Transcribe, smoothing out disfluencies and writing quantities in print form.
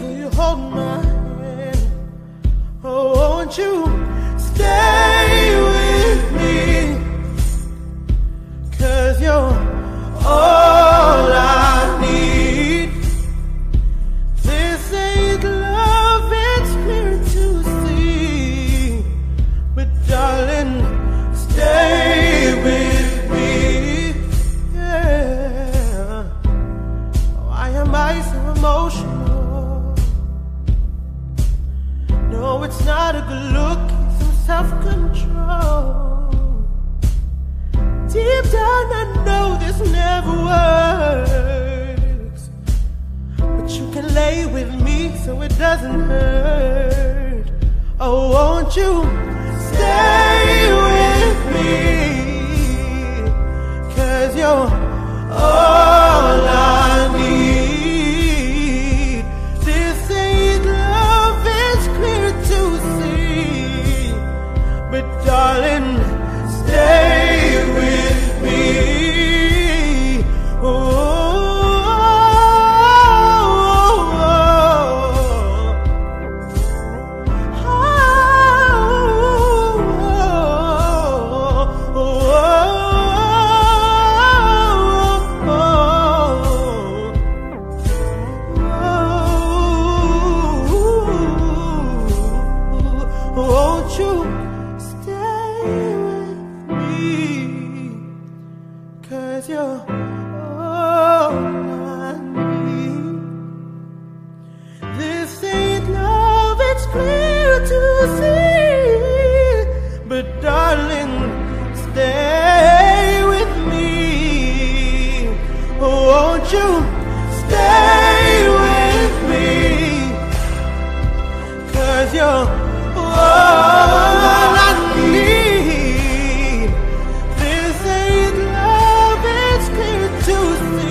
Will you hold my hand? Oh, won't you stay with me? 'Cause you're all I need. This ain't love, it's clear to see. But darling, stay with me. Yeah. Why am I so emotional? No, it's not a good look, it's some self-control. Deep down I know this never works, but you can lay with me so it doesn't hurt. Oh, won't you stay with me? 'Cause you're all I need. This ain't love, it's clear to see. But darling, stay with me. Won't you stay with me? 'Cause you're all I need. This ain't love, it's clear to see. But darling, stay with me. Won't you stay with me? 'Cause you're all I need. This ain't love, it's clear to see.